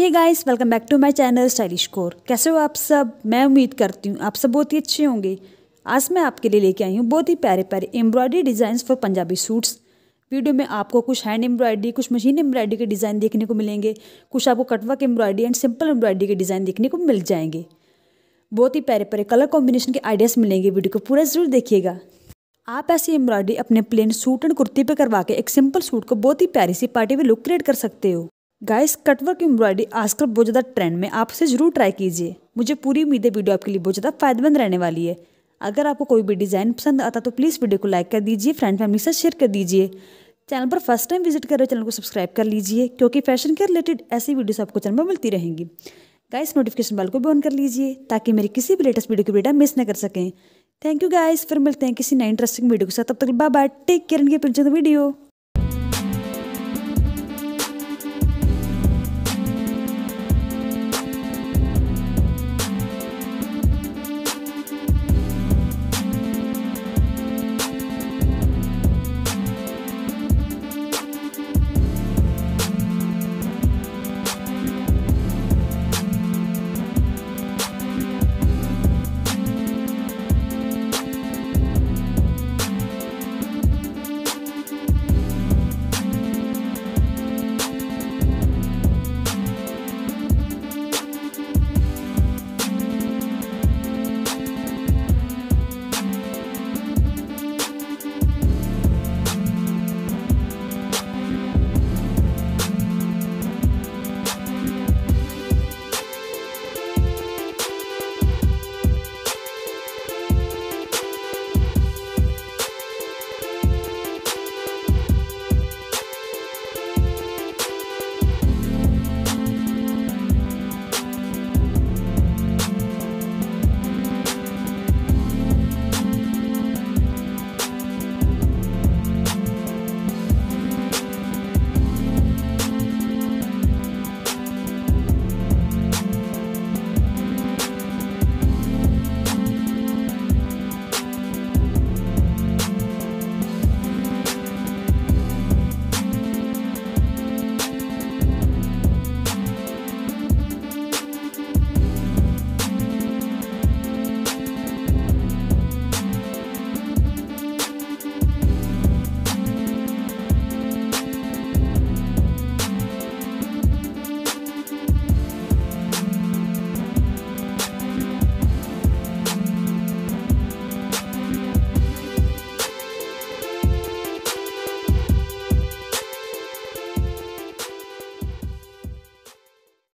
Hey guys, welcome back to my channel stylish Kaur. कैसे हो आप सब? मैं उम्मीद करती हूँ आप सब बहुत ही अच्छे होंगे। आज मैं आपके लिए लेके आई हूँ बहुत ही प्यारे प्यारे embroidery designs for Punjabi suits. Video में आपको कुछ हैंड एम्ब्रॉयडरी, कुछ मशीन एम्ब्रॉयडरी के डिज़ाइन देखने को मिलेंगे, कुछ आपको cutwork embroidery and simple embroidery के डिज़ाइन देखने को मिल जाएंगे। बहुत ही प्यारे प्यारे कलर कॉम्बिनेशन के आइडियाज़ मिलेंगे। वीडियो को पूरा ज़रूर देखिएगा। आप ऐसी एम्ब्रॉयडरी अपने प्लेन सूट एंड कुर्ती पे करवा के एक सिंपल सूट को बहुत ही प्यारी सी पार्टी में लुक क्रिएट कर सकते हो। गाइस, कटवर्क एम्ब्रॉयडरी आजकल बहुत ज़्यादा ट्रेंड में, आप इसे जरूर ट्राई कीजिए। मुझे पूरी उम्मीद है वीडियो आपके लिए बहुत ज़्यादा फायदेमंद रहने वाली है। अगर आपको कोई भी डिज़ाइन पसंद आता तो प्लीज़ वीडियो को लाइक कर दीजिए, फ्रेंड फैमिली से शेयर कर दीजिए। चैनल पर फर्स्ट टाइम विजिट कर रहे हो चैनल को सब्सक्राइब कर लीजिए, क्योंकि फैशन के रिलेटेड ऐसी वीडियोस आपको चैनल पर मिलती रहेंगी। गाइस, नोटिफिकेशन बेल को भी ऑन कर लीजिए ताकि मेरी किसी भी लेटेस्ट वीडियो की वीडियो मिस न कर सकें। थैंक यू गाइस, फिर मिलते हैं किसी नई इंटरेस्टिंग वीडियो के साथ। तब तक bye bye, take care and keep enjoying the video.